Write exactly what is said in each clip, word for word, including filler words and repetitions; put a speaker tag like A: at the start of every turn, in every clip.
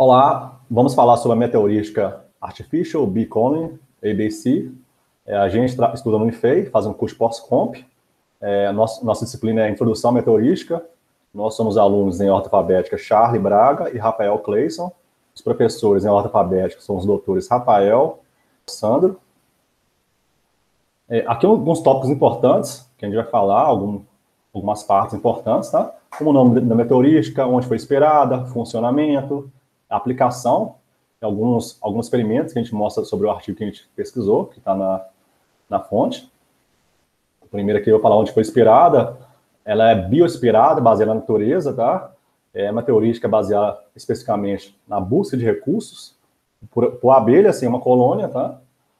A: Olá, vamos falar sobre a meteorística Artificial Beacon, A B C. É, a gente estuda no Unifei, faz um curso pós-comp. É, nossa, nossa disciplina é Introdução à Meteorística. Nós somos alunos em ordem alfabética Charlie Braga e Rafael Cleison. Os professores em ordem alfabética são os doutores Rafael e Sandro. É, aqui alguns tópicos importantes que a gente vai falar, algum, algumas partes importantes, tá? Como o nome da meteorística, onde foi inspirada, funcionamento, aplicação, alguns, alguns experimentos que a gente mostra sobre o artigo que a gente pesquisou, que está na, na fonte. O primeiro aqui eu vou falar onde foi inspirada. Ela é bioinspirada, baseada na natureza, tá? É uma meteorística baseada especificamente na busca de recursos por, por abelha, assim, uma colônia, tá?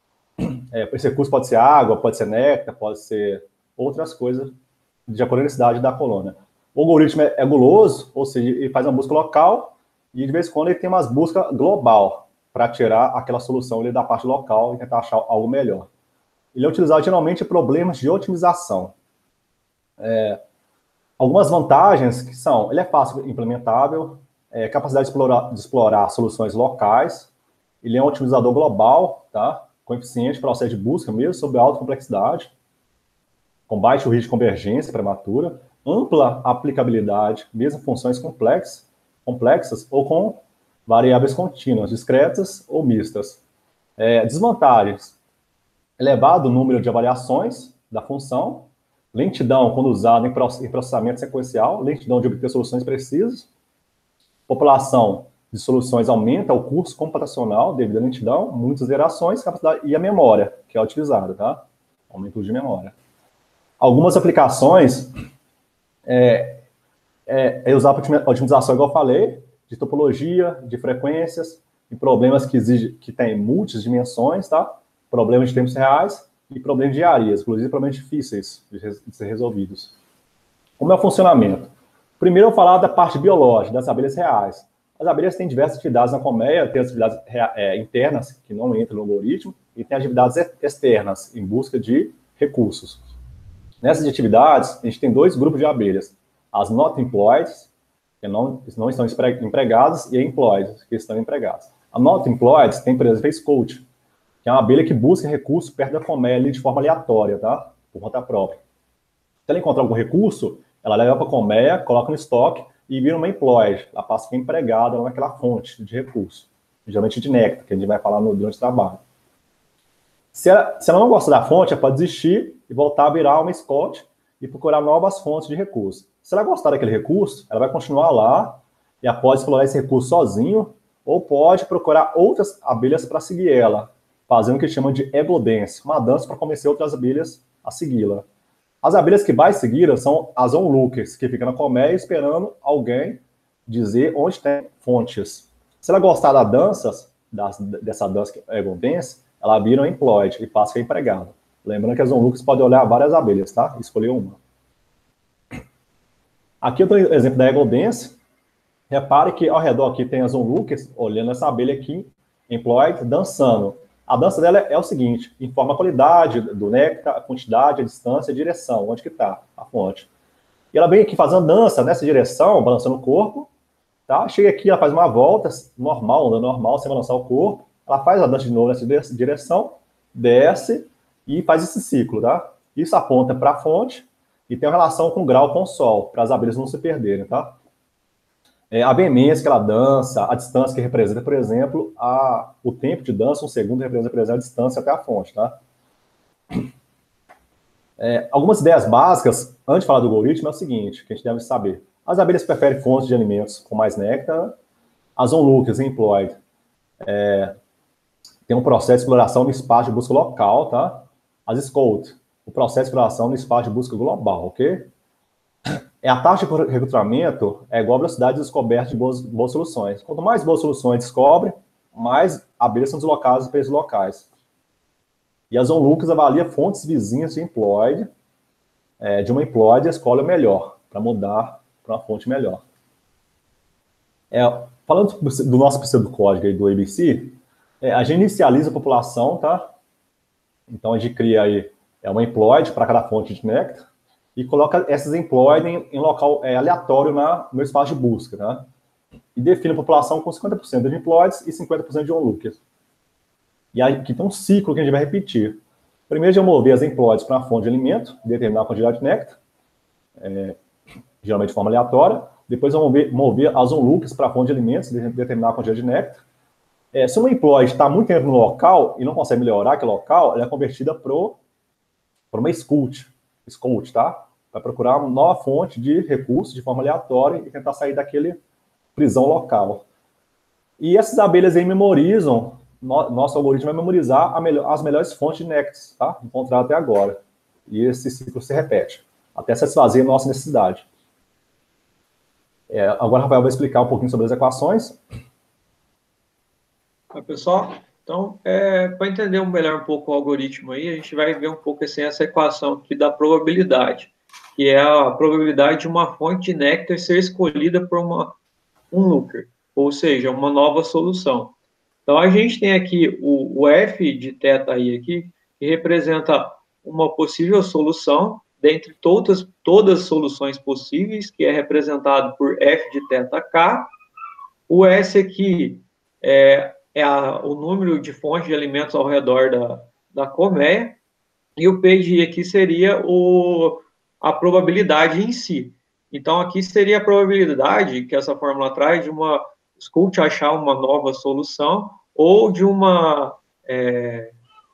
A: É, esse recurso pode ser água, pode ser néctar, pode ser outras coisas, de acordo com a necessidade da colônia. O algoritmo é, é guloso, ou seja, ele faz uma busca local e de vez em quando ele tem umas buscas global para tirar aquela solução ali da parte local e tentar achar algo melhor. Ele é utilizado geralmente em problemas de otimização. É, algumas vantagens que são, ele é fácil implementável, é, capacidade de explorar, de explorar soluções locais, ele é um otimizador global, tá? Coeficiente para o processo de busca mesmo, sobre alta complexidade, com baixo risco de convergência prematura, ampla aplicabilidade, mesmo em funções complexas, complexas ou com variáveis contínuas, discretas ou mistas. É, desvantagens: elevado número de avaliações da função, lentidão quando usada em processamento sequencial, lentidão de obter soluções precisas, população de soluções aumenta o curso computacional devido à lentidão, muitas iterações, capacidade e a memória que é utilizada, tá? Aumento de memória. Algumas aplicações é, é, é usar para otimização, igual eu falei, de topologia, de frequências, de problemas que exigem, que tem múltiplas dimensões, tá? Problemas de tempos reais e problemas de diarias, inclusive problemas difíceis de, de ser resolvidos. Como é o funcionamento? Primeiro eu vou falar da parte biológica, das abelhas reais. As abelhas têm diversas atividades na colmeia, tem as atividades é, internas, que não entram no algoritmo, e tem atividades externas, em busca de recursos. Nessas atividades, a gente tem dois grupos de abelhas. As not employed, que não, não estão empregadas, e as employed, que estão empregadas. A not employed tem, por exemplo, a scout, que é uma abelha que busca recursos perto da colmeia ali de forma aleatória, tá? Por conta própria. Se ela encontrar algum recurso, ela leva para a colmeia, coloca no estoque e vira uma employed. Ela passa a ficar empregada naquela fonte de recurso, geralmente de néctar, que a gente vai falar no, durante o trabalho. Se ela, se ela não gosta da fonte, ela pode desistir e voltar a virar uma scout e procurar novas fontes de recurso. Se ela gostar daquele recurso, ela vai continuar lá e ela pode explorar esse recurso sozinho ou pode procurar outras abelhas para seguir ela, fazendo o que chama de ego dance, uma dança para convencer outras abelhas a segui-la. As abelhas que vai seguir são as onlookers, que ficam na colmeia esperando alguém dizer onde tem fontes. Se ela gostar da dança, das, dessa dança ego dance, ela vira um employed e passa a ser empregada. Lembrando que as onlookers podem olhar várias abelhas, tá? Escolher uma. Aqui eu tenho o exemplo da ego dance. Repare que ao redor aqui tem as onlookers olhando essa abelha aqui, employed, dançando. A dança dela é o seguinte: informa a qualidade do néctar, a quantidade, a distância, a direção, onde que está a fonte. E ela vem aqui fazendo dança nessa direção, balançando o corpo, tá? Chega aqui, ela faz uma volta normal, onda normal, sem balançar o corpo. Ela faz a dança de novo nessa direção, desce e faz esse ciclo, tá? Isso aponta para a fonte e tem uma relação com o grau com o sol, para as abelhas não se perderem, tá? É, a veemência que ela dança, a distância que representa, por exemplo, a, o tempo de dança, um segundo representa, por exemplo, a distância até a fonte, tá? É, algumas ideias básicas, antes de falar do algoritmo, é o seguinte, que a gente deve saber. As abelhas preferem fontes de alimentos com mais néctar. As onlookers e employed é, tem um processo de exploração no espaço de busca local, tá? As scout, o processo de exploração no espaço de busca global, ok? É, a taxa de recrutamento é igual à velocidade de descoberta de boas, boas soluções. Quanto mais boas soluções descobre, mais abelhas são deslocadas para esses locais. E as onlookers avalia fontes vizinhas de employed, é, de uma employed, escolhe o melhor, para mudar para uma fonte melhor. É, falando do nosso pseudocódigo aí do A B C, é, a gente inicializa a população, tá? Então a gente cria aí é, uma employed para cada fonte de néctar, e coloca essas employed em, em local é, aleatório na, no espaço de busca, tá? e define a população com cinquenta por cento de haploides e cinquenta por cento de onlookers. E aí, aqui tem um ciclo que a gente vai repetir. Primeiro, eu mover as haploides para uma fonte de alimento, determinar a quantidade de néctar, é, geralmente de forma aleatória. Depois, eu vou mover, mover as onlookers para a fonte de alimentos, determinar a quantidade de néctar. É, se uma haploide está muito tempo no local e não consegue melhorar aquele local, ela é convertida para uma scout, scout, tá? Vai procurar uma nova fonte de recursos de forma aleatória e tentar sair daquele prisão local. E essas abelhas aí memorizam, no, nosso algoritmo vai memorizar melhor, as melhores fontes de néctar, tá? Encontradas até agora. E esse ciclo se repete, até satisfazer a nossa necessidade. É, agora o Rafael vai explicar um pouquinho sobre as equações.
B: Oi, pessoal. Então, é, para entender melhor um pouco o algoritmo aí, a gente vai ver um pouco assim, essa equação aqui da probabilidade, que é a probabilidade de uma fonte de néctar ser escolhida por uma, um looker, ou seja, uma nova solução. Então, a gente tem aqui o, o f de θ i aqui, que representa uma possível solução dentre todas, todas as soluções possíveis, que é representado por f de θk. O s aqui é, é a, o número de fontes de alimentos ao redor da, da colmeia, e o p de i aqui seria o, a probabilidade em si. Então, aqui seria a probabilidade que essa fórmula traz de uma Scout achar uma nova solução ou de uma é,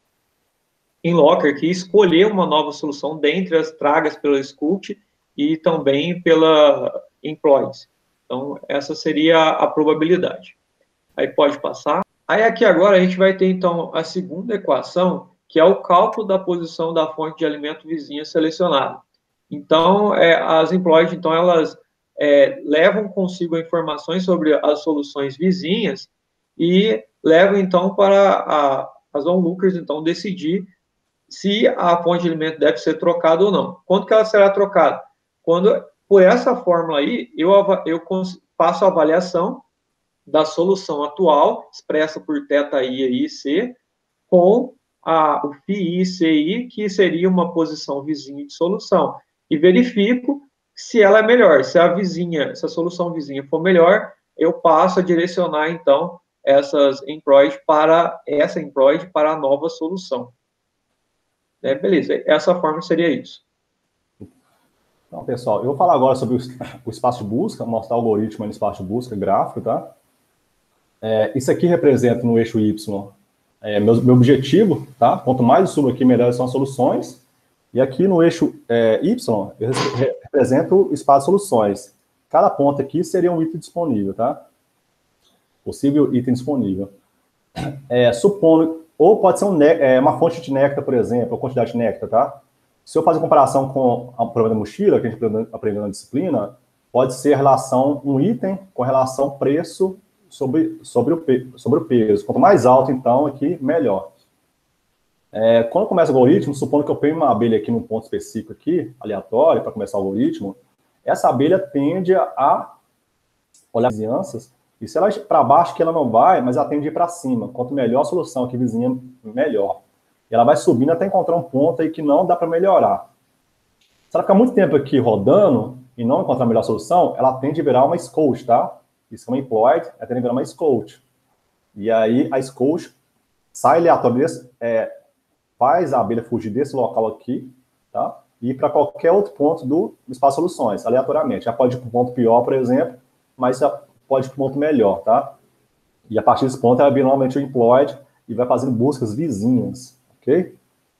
B: Inlocker que escolher uma nova solução dentre as tragas pela Scout e também pela Employees. Então, essa seria a probabilidade. Aí pode passar. Aí aqui agora a gente vai ter, então, a segunda equação, que é o cálculo da posição da fonte de alimento vizinha selecionada. Então, é, as employees, então, elas é, levam consigo informações sobre as soluções vizinhas e levam, então, para a, as onlookers, então, decidir se a fonte de alimento deve ser trocada ou não. Quando que ela será trocada? Quando, por essa fórmula aí, eu, eu faço a avaliação da solução atual, expressa por θi e c, com a, o φi e ci, que seria uma posição vizinha de solução. E verifico se ela é melhor. Se a vizinha, se a solução vizinha for melhor, eu passo a direcionar, então, essas employees para essa employee para a nova solução. É, beleza, essa forma seria isso.
A: Então, pessoal, eu vou falar agora sobre o, o espaço de busca, mostrar o algoritmo no espaço de busca gráfico, tá? É, isso aqui representa no eixo Y é, meu, meu objetivo, tá? Quanto mais eu subo aqui, melhores são as soluções. E aqui no eixo é, Y, eu represento o espaço de soluções. Cada ponto aqui seria um item disponível, tá? Possível item disponível. É, supondo, ou pode ser um, é, uma fonte de néctar, por exemplo, ou quantidade de néctar, tá? Se eu fazer comparação com a prova da mochila, que a gente aprendeu na disciplina, pode ser relação um item com relação preço sobre, sobre, o, sobre o peso. Quanto mais alto, então, aqui, melhor. É, quando começa o algoritmo, supondo que eu ponho uma abelha aqui num ponto específico aqui, aleatório, para começar o algoritmo, essa abelha tende a olhar as vizinhanças, e se ela para baixo, que ela não vai, mas ela tende a ir para cima. Quanto melhor a solução aqui vizinha, melhor. E ela vai subindo até encontrar um ponto aí que não dá para melhorar. Se ela ficar muito tempo aqui rodando e não encontrar a melhor solução, ela tende a virar uma Scout, tá? Isso é uma employed, ela tende a virar uma Scout. E aí a Scout sai aleatoriamente, é, faz a abelha fugir desse local aqui, tá? E ir para qualquer outro ponto do espaço soluções, aleatoriamente. Já pode ir para um ponto pior, por exemplo, mas já pode ir para um ponto melhor, tá? E a partir desse ponto ela vira normalmente o employed e vai fazendo buscas vizinhas, ok?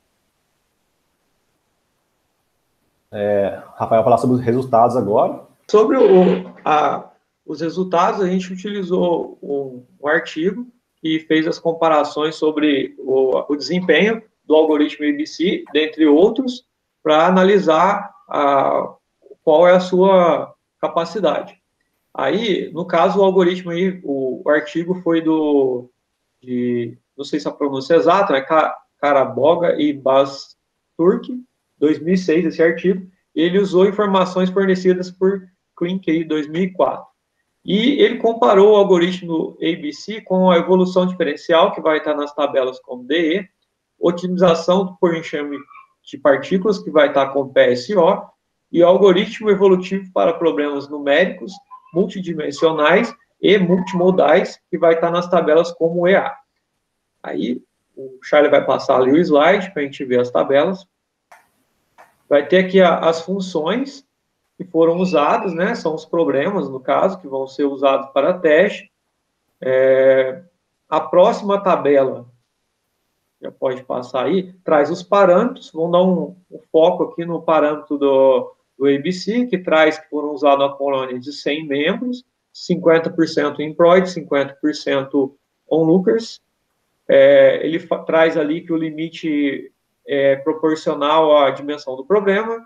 A: É, Rafael vai falar sobre os resultados agora.
B: Sobre o, a, os resultados, a gente utilizou um, um artigo que fez as comparações sobre o, o desempenho do algoritmo A B C, dentre outros, para analisar a, qual é a sua capacidade. Aí, no caso, o algoritmo aí, o, o artigo foi do, de, não sei se a pronúncia é exata, né, Caraboga e Basturk, dois mil e seis, esse artigo. Ele usou informações fornecidas por Klinkey, dois mil e quatro. E ele comparou o algoritmo A B C com a evolução diferencial, que vai estar nas tabelas como D E, otimização por enxame de partículas, que vai estar com P S O, e o algoritmo evolutivo para problemas numéricos multidimensionais e multimodais, que vai estar nas tabelas como E A. Aí, o Charlie vai passar ali o slide para a gente ver as tabelas. Vai ter aqui a, as funções que foram usadas, né? São os problemas, no caso, que vão ser usados para teste. É, a próxima tabela, já pode passar aí, traz os parâmetros. Vamos dar um, um foco aqui no parâmetro do, do A B C, que traz que foram usados na colônia de cem membros, cinquenta por cento employed, cinquenta por cento onlookers. É, ele traz ali que o limite é proporcional à dimensão do problema.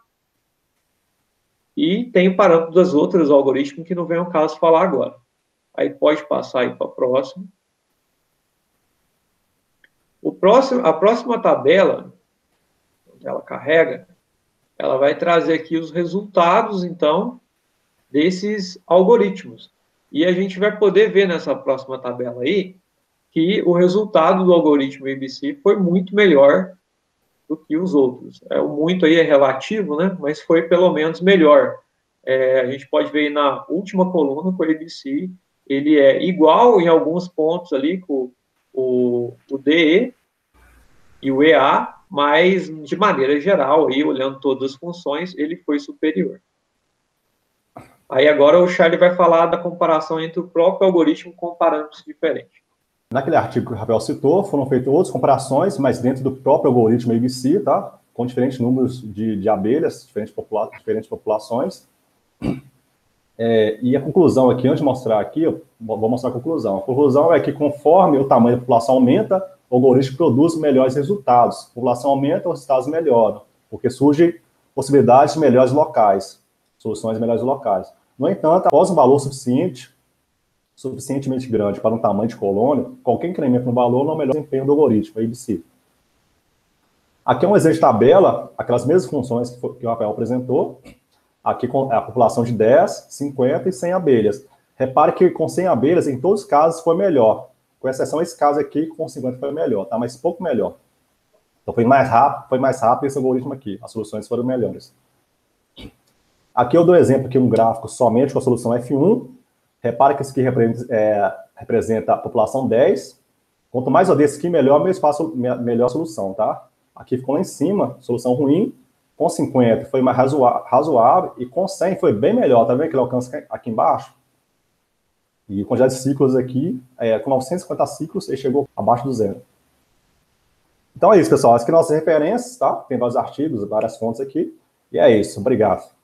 B: E tem o parâmetro das outras algoritmos que não vem ao caso falar agora. Aí pode passar aí para a próxima. O próximo, a próxima tabela, onde ela carrega, ela vai trazer aqui os resultados, então, desses algoritmos. E a gente vai poder ver nessa próxima tabela aí que o resultado do algoritmo A B C foi muito melhor do que os outros. É, o muito aí é relativo, né? Mas foi pelo menos melhor. É, a gente pode ver na última coluna que o A B C ele é igual em alguns pontos ali com o, o D E e o E A, mas de maneira geral, aí, olhando todas as funções, ele foi superior. Aí agora o Charlie vai falar da comparação entre o próprio algoritmo com parâmetros diferentes.
A: Naquele artigo que o Rafael citou, foram feitas outras comparações, mas dentro do próprio algoritmo A B C, tá? Com diferentes números de, de abelhas, diferentes, popula diferentes populações. É, e a conclusão aqui, antes de mostrar aqui, eu vou mostrar a conclusão. A conclusão é que conforme o tamanho da população aumenta, o algoritmo produz melhores resultados. A população aumenta, os resultados melhoram, porque surgem possibilidades de melhores locais, soluções melhores locais. No entanto, após um valor suficiente, suficientemente grande para um tamanho de colônia, qualquer incremento no valor não melhora o desempenho do algoritmo, A B C. Aqui é um exemplo de tabela, aquelas mesmas funções que, foi, que o Rafael apresentou. Aqui com a população de dez, cinquenta e cem abelhas. Repare que com cem abelhas, em todos os casos, foi melhor. Com exceção desse caso aqui, com cinquenta foi melhor, tá? Mas pouco melhor. Então foi mais rápido, foi mais rápido esse algoritmo aqui. As soluções foram melhores. Aqui eu dou exemplo aqui um gráfico somente com a solução F um. Repare que esse aqui representa, é, representa a população dez. Quanto mais eu desse aqui, melhor meu espaço, melhor a solução, tá? Aqui ficou lá em cima, solução ruim. Com cinquenta foi mais razoável, e com cem foi bem melhor, tá vendo que ele alcança aqui embaixo? E a quantidade de ciclos aqui, é, com novecentos e cinquenta ciclos, ele chegou abaixo do zero. Então é isso, pessoal. Essas aqui são nossas referências, tá? Tem vários artigos, várias fontes aqui. E é isso. Obrigado.